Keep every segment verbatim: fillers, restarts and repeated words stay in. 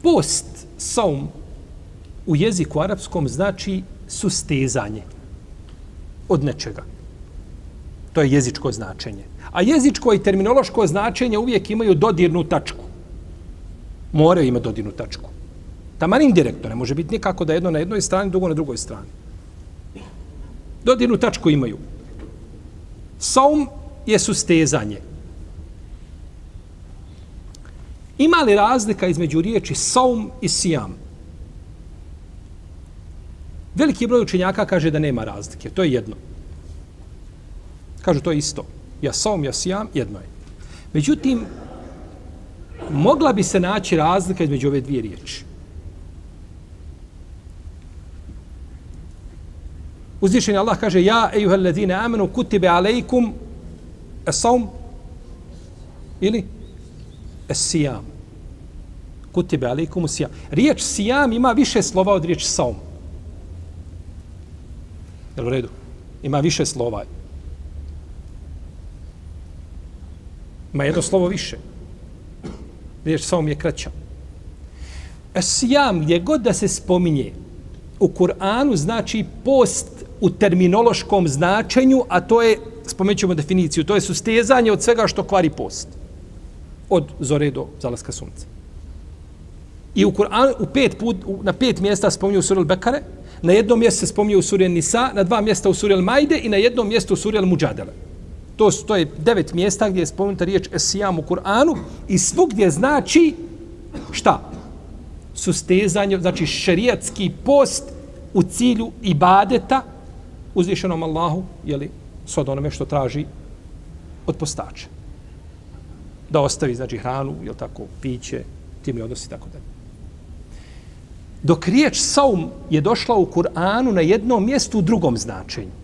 Post, saum, u jeziku arapskom znači sustezanje od nečega. To je jezičko značenje. A jezičko i terminološko značenje uvijek imaju dodirnu tačku. Moraju imati dodirnu tačku. Taman indirektno, ne može biti nikako da jedno na jednoj strani, drugo na drugoj strani. Dodirnu tačku imaju. Saum je sustezanje. Ima li razlika između riječi saum i sijam? Veliki broj učenjaka kaže da nema razlike. To je jedno. Kažu to je isto. Ja saum, ja sijam, jedno je. Međutim, mogla bi se naći razlika između ove dvije riječi. Uzvišeni Allah kaže ja ejuhel ladine amenu kutibe alejkum as-saum ili as-sijam. Kutibe alejkum as-sijam. Riječ sijam ima više slova od riječi saum. Jel u redu? Ima više slova. Ima jedno slovo više. Riječ saum je kraća. As-sijam gdje god da se spominje u Kur'anu znači post u terminološkom značenju, a to je, spomenut ćemo definiciju, to je sustezanje od svega što kvari post. Od zore do zalaska sunca. I u Kur'anu u pet put, na pet mjesta spominju u suri Al-Bekare, na jednom mjestu se spominje u suri Nisa, na dva mjesta u suri Al-Majde i na jednom mjestu u suri Al-Muđadele. To, to je devet mjesta gdje je spomenuta riječ esijam u Kur'anu i svugdje znači šta? Sustezanje, znači šerijatski post u cilju ibadeta uzvišenom Allahu, jeli, s od onome što traži od postača. Da ostavi, znači, hranu, jel tako, piće, timni odnosi, tako da. Dok riječ saum je došla u Kur'anu na jednom mjestu u drugom značenju.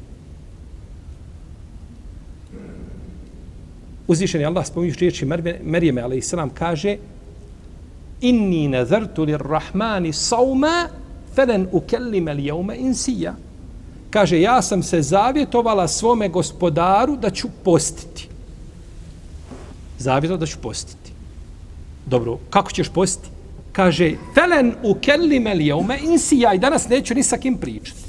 Uzvišeni Allah spominjući riječi Merijeme, alejselam, kaže inni nazartu lirrahmani sauma felen ukellime li jeume insija. Kaže, ja sam se zavjetovala svome gospodaru da ću postiti. Zavjetovala da ću postiti. Dobro, kako ćeš postiti? Kaže, felen ukellime li jeume insija i danas neću ni sa kim pričati.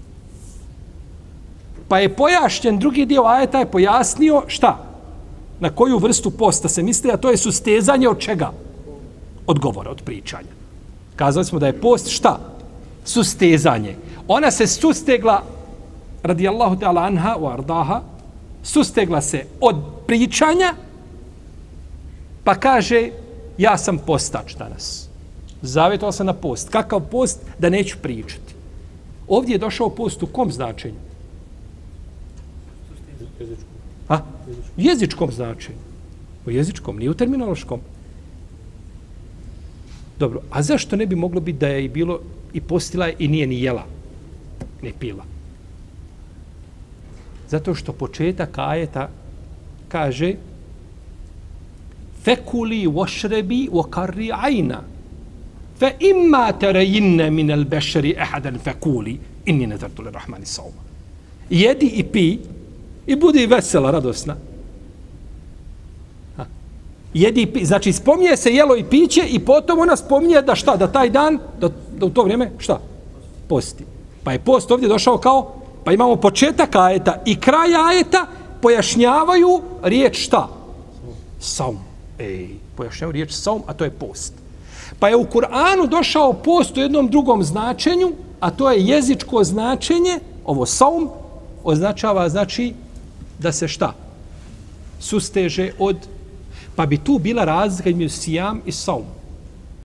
Pa je pojašnjen, drugi dio ajeta je pojasnio šta? Na koju vrstu posta se misli, a to je sustezanje od čega? Od govora, od pričanja. Kazali smo da je post šta? Sustezanje. Ona se sustegla, radijallahu ta'ala anha u ardaha, sustegla se od pričanja, pa kaže, ja sam postač danas. Zavjetovala sam na post. Kakav post? Da neću pričati. Ovdje je došao post u kom značenju? A? U jezičkom značenju. U jezičkom, nije u terminološkom. Dobro, a zašto ne bi moglo biti da je i bilo i postila je i nije ni jela, ni pila? Zato što početak ajeta kaže fekuli vošrebi vokarri ajna fe imma terejinne minel bešeri ehaden fekuli inni nezartu li rahmani sauma. Jedi i pi i budi vesela, radosna. Ha. Jedi i pi, znači spominje se jelo i piće i potom ona spominje da šta, da taj dan, da, da u to vrijeme, šta? Posti. Pa je post ovdje došao kao, pa imamo početak ajeta i kraj ajeta pojašnjavaju riječ šta? Saum. Ej, pojašnjavaju riječ saum, a to je post. Pa je u Kur'anu došao post u jednom drugom značenju, a to je jezičko značenje, ovo saum, označava, znači, da se šta? Susteže od, pa bi tu bila razlika između sijam i saum.